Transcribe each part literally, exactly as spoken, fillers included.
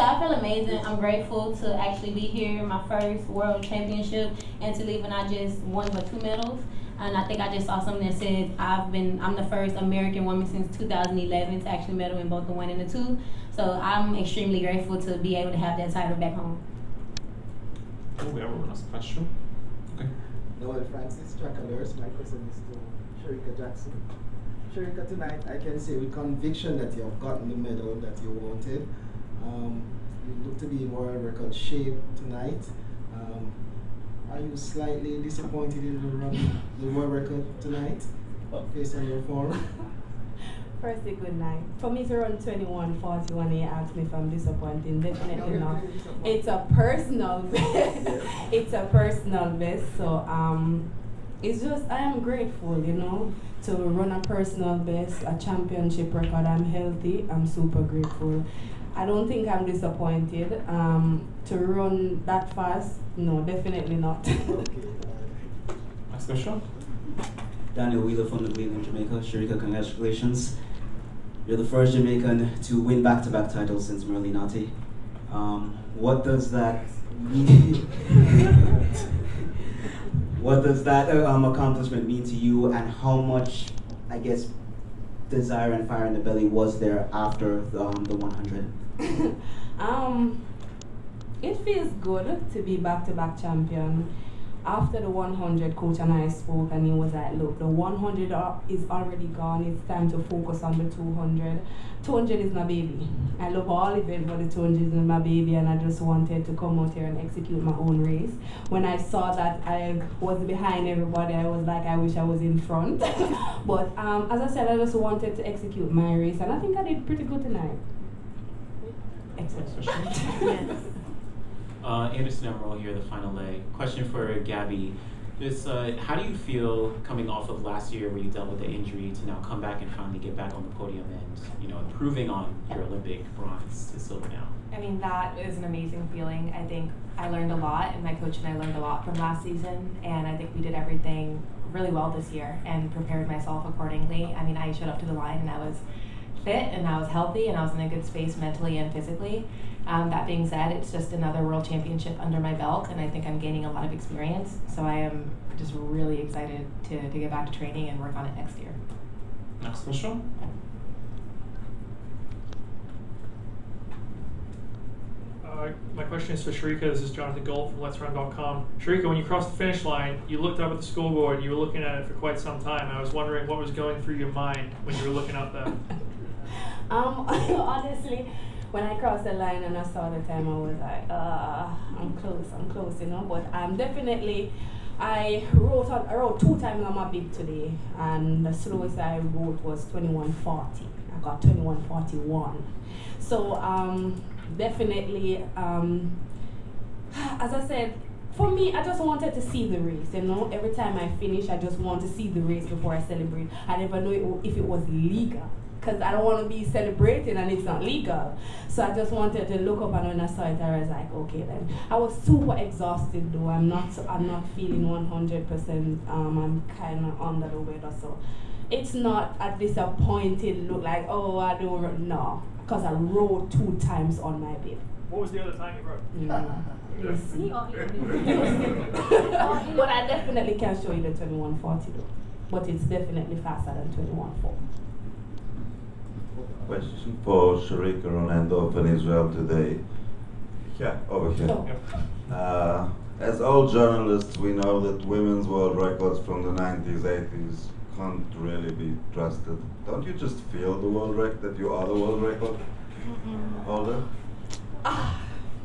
say I feel amazing. I'm grateful to actually be here, my first world championship, and to leave when I just won with two medals. And I think I just saw something that said I've been I'm the first American woman since two thousand eleven to actually medal in both the one and the two. So I'm extremely grateful to be able to have that title back home. Oh, we have one last question. Okay. Noel Francis, track alerts. My question is to Shericka Jackson. Shericka, tonight I can say with conviction that you have gotten the medal that you wanted. Um, you look to be in world record shape tonight. Um, are you slightly disappointed in the run, the world record tonight, based on your form? Firstly, good night. For me to run twenty-one forty-one, you asked me if I'm disappointed. Definitely not. It's a personal best. It's a personal best. So um, it's just I am grateful, you know, to run a personal best, a championship record. I'm healthy. I'm super grateful. I don't think I'm disappointed. Um, to run that fast, no, definitely not. Next question. Daniel Wheeler from the Cleveland, Jamaica. Shericka, congratulations. You're the first Jamaican to win back-to-back titles since Merle Nati. Um, what does that mean? What does that uh, um, accomplishment mean to you, and how much, I guess, desire and fire in the belly was there after the, um, the one hundred? um, it feels good to be back-to-back champion. After the one hundred, Coach and I spoke, and he was like, look, the one hundred is already gone. It's time to focus on the two hundred. two hundred is my baby. I love all events, but the two hundred is my baby, and I just wanted to come out here and execute my own race. When I saw that I was behind everybody, I was like, I wish I was in front. But um, as I said, I just wanted to execute my race, and I think I did pretty good tonight. Excellent. Yes. Uh, Anderson Emerald here, the final leg. Question for Gabby. This, uh, how do you feel coming off of last year where you dealt with the injury to now come back and finally get back on the podium and, you know, improving on your Olympic bronze to silver now? I mean, that is an amazing feeling. I think I learned a lot, and my coach and I learned a lot from last season, and I think we did everything really well this year and prepared myself accordingly. I mean, I showed up to the line and I was fit and I was healthy and I was in a good space mentally and physically. Um, that being said, it's just another world championship under my belt, and I think I'm gaining a lot of experience. So I am just really excited to, to get back to training and work on it next year. Next question. Uh, my question is for Shericka. This is Jonathan Gold from Let's Run dot com. Shericka, when you crossed the finish line, you looked up at the scoreboard and you were looking at it for quite some time. I was wondering what was going through your mind when you were looking up there. um, honestly, when I crossed the line and I saw the time, I was like, uh, I'm close, I'm close, you know. But um, definitely, I wrote on, I wrote two times on my bib today, and the slowest I wrote was twenty-one forty. I got twenty-one forty-one. So um, definitely, um, as I said, for me, I just wanted to see the race, you know. Every time I finish, I just want to see the race before I celebrate. I never know if it was legal, because I don't want to be celebrating and it's not legal. So I just wanted to look up, and when I saw it, I was like, okay then. I was super exhausted though. I'm not I'm not feeling one hundred percent. Um, I'm kind of under the weather, so it's not a disappointed look like, oh, I don't know, because I rode two times on my bib. What was the other time you rode? Mm. You see? But I definitely can show you the twenty-one forty though. But it's definitely faster than twenty-one forty. Question for Shericka Ronaldo of Israel today. Yeah, over here. Oh. Uh, as all journalists, we know that women's world records from the nineties, eighties can't really be trusted. Don't you just feel the world record, that you are the world record holder? Ah.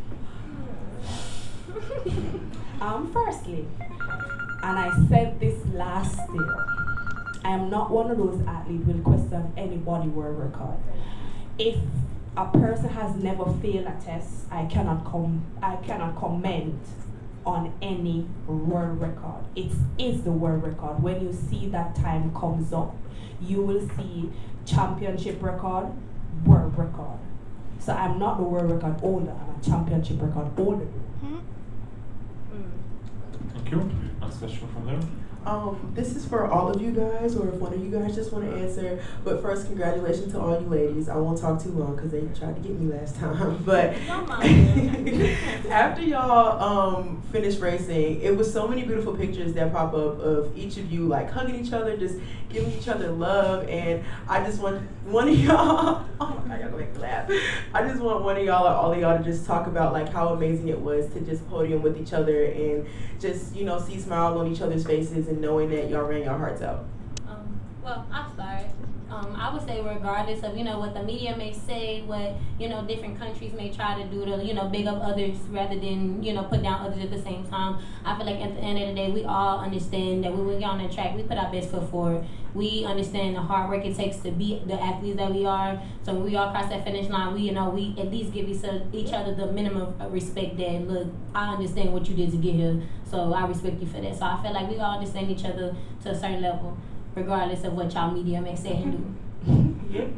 um, firstly, and I said this last year, I am not one of those athletes who will question anybody world record. If a person has never failed a test, I cannot com I cannot comment on any world record. It is the world record. When you see that time comes up, you will see championship record, world record. So I'm not the world record holder, I'm a championship record holder. Thank you. Next question from there. Um, this is for all of you guys, or if one of you guys just want to answer. But first, congratulations to all you ladies. I won't talk too long because they tried to get me last time. But after y'all um, finished racing, it was so many beautiful pictures that pop up of each of you like hugging each other, just giving each other love. And I just want one of y'all, oh my God, y'all gonna make me laugh. I just want one of y'all or all of y'all to just talk about like how amazing it was to just podium with each other and just, you know, see smiles on each other's faces and knowing that y'all ran your hearts out. Um, well, I'll start. Um, I would say regardless of, you know, what the media may say, what, you know, different countries may try to do to, you know, big up others rather than, you know, put down others at the same time. I feel like at the end of the day, we all understand that when we get on the track, we put our best foot forward. We understand the hard work it takes to be the athletes that we are. So when we all cross that finish line, we, you know, we at least give each other the minimum of respect that, look, I understand what you did to get here, so I respect you for that. So I feel like we all understand each other to a certain level, regardless of what y'all media may say and do. They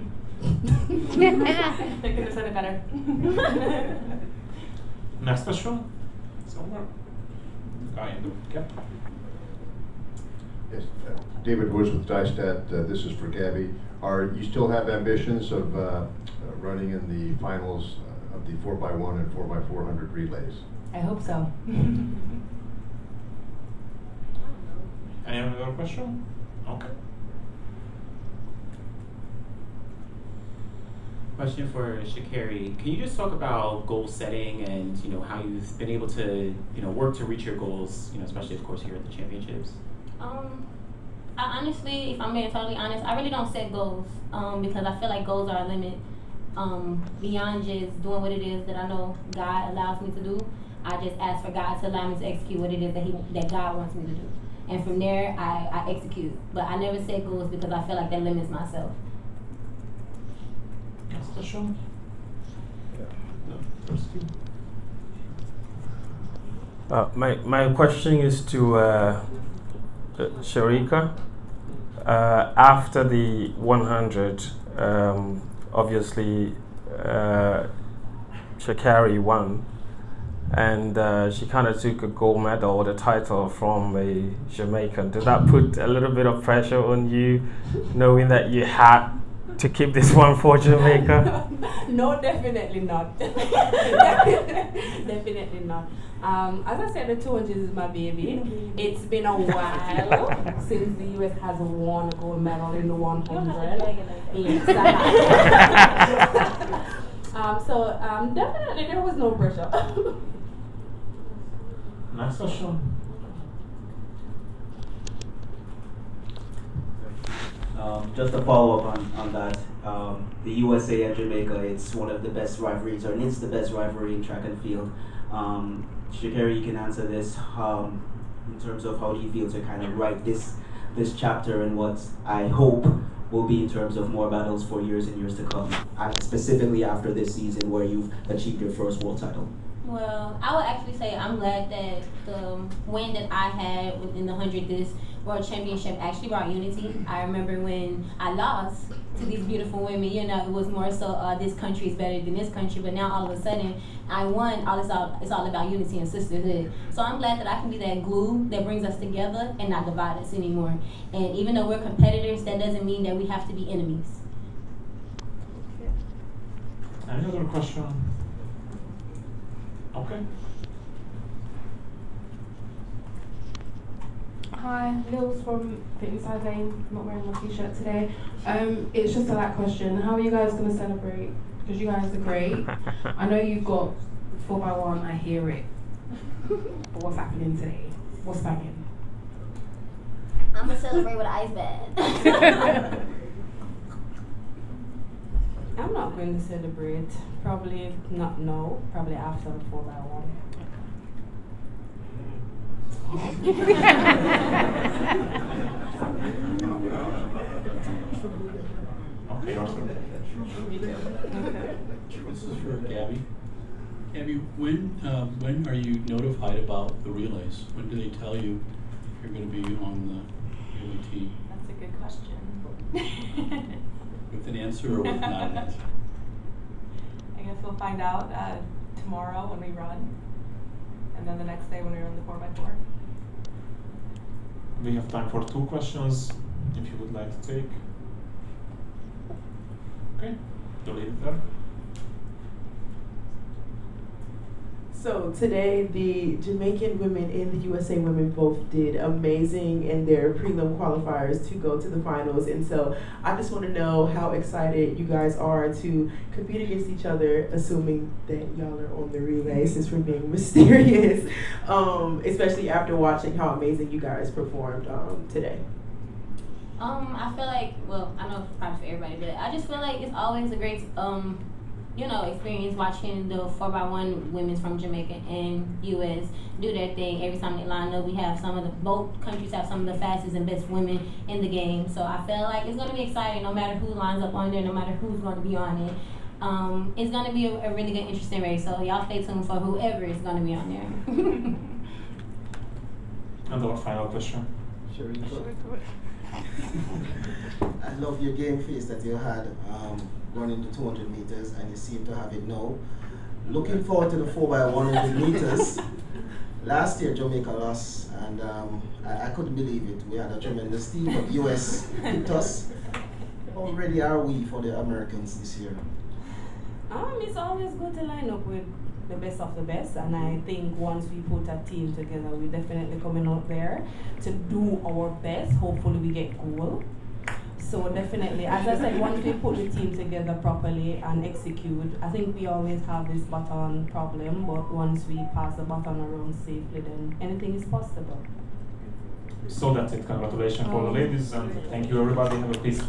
could have said it better. Next question. Somewhere. Guy in the cap. Yes, uh, David Woods with Dystat. Uh, this is for Gabby. Are you still have ambitions of uh, uh, running in the finals uh, of the four by one and four by four hundred relays? I hope so. Any other question? Okay. Question for Sha'Carri. Can you just talk about goal setting and, you know, how you've been able to, you know, work to reach your goals, you know, especially of course here at the championships? Um, I honestly, if I'm being totally honest, I really don't set goals um, because I feel like goals are a limit. Um, beyond just doing what it is that I know God allows me to do, I just ask for God to allow me to execute what it is that He that God wants me to do, and from there I, I execute. But I never set goals because I feel like that limits myself. Next question. Yeah. No, first you. Uh, my my question is to uh, uh, Shericka. Uh, after the one hundred, um, obviously uh, Sha'Carri won, and uh, she kind of took a gold medal or the title from a Jamaican. Did that put a little bit of pressure on you, knowing that you had to keep this one for Jamaica? No, definitely not. Definitely not. Um, as I said, the two hundred is my baby. It's been a while since the U S has won a gold medal in the one hundred. um, so um, definitely there was no pressure. Next question. Um, just to follow up on, on that, um, the U S A and Jamaica, it's one of the best rivalries, or it's the best rivalry in track and field. Um, Sha'Carri, you can answer this um, in terms of how do you feel to kind of write this this chapter and what I hope will be in terms of more battles for years and years to come, uh, specifically after this season where you've achieved your first world title. Well, I would actually say I'm glad that the win that I had within the hundred this World Championship actually brought unity. I remember when I lost to these beautiful women, you know, it was more so uh, this country is better than this country, but now all of a sudden I won. All it's all it's all about unity and sisterhood. So I'm glad that I can be that glue that brings us together and not divide us anymore. And even though we're competitors, that doesn't mean that we have to be enemies. Any other question? Okay. Hi, Lils from Fitness High-Vein. I'm not wearing my t-shirt today. Um, it's just a light question. How are you guys going to celebrate? Because you guys are great. I know you've got four by one, I hear it. But what's happening today? What's banging? I'm going to celebrate with an ice bath. I'm not going to celebrate. Probably not, no. Probably after the four by one. Okay, awesome. This is for Gabby. Gabby, when uh, when are you notified about the relays? When do they tell you you're going to be on the relay team? That's a good question. With an answer or with not an answer? I guess we'll find out uh, tomorrow when we run, and then the next day when we run the four by four. we have time for two questions, if you would like to take. Okay, you'll leave it there. So today, the Jamaican women and the U S A women both did amazing in their prelim qualifiers to go to the finals. And so I just want to know how excited you guys are to compete against each other, assuming that y'all are on the relay, since we're being mysterious, um, especially after watching how amazing you guys performed um, today. Um, I feel like, well, I know it's probably for everybody, but I just feel like it's always a great, um, you know, experience watching the four by one women from Jamaica and U S do their thing every time they line up. We have some of the, both countries have some of the fastest and best women in the game. So I feel like it's going to be exciting no matter who lines up on there, no matter who's going to be on it. Um, it's going to be a, a really good, interesting race. So y'all stay tuned for whoever is going to be on there. And our final question. Sure. I love your game face that you had um, running the two hundred meters, and you seem to have it now. Looking forward to the four by one hundred meters. Last year, Jamaica lost, and um, I, I couldn't believe it. We had a tremendous team, but U S picked us. How ready are we for the Americans this year? Um, it's always good to line up with the best of the best, and I think once we put a team together, we're definitely coming out there to do our best. Hopefully we get goal. So definitely, as I said, once we put the team together properly and execute, I think we always have this baton problem, but once we pass the baton around safely, then anything is possible. So that's it. Congratulations for the ladies, and thank you everybody. Have a peaceful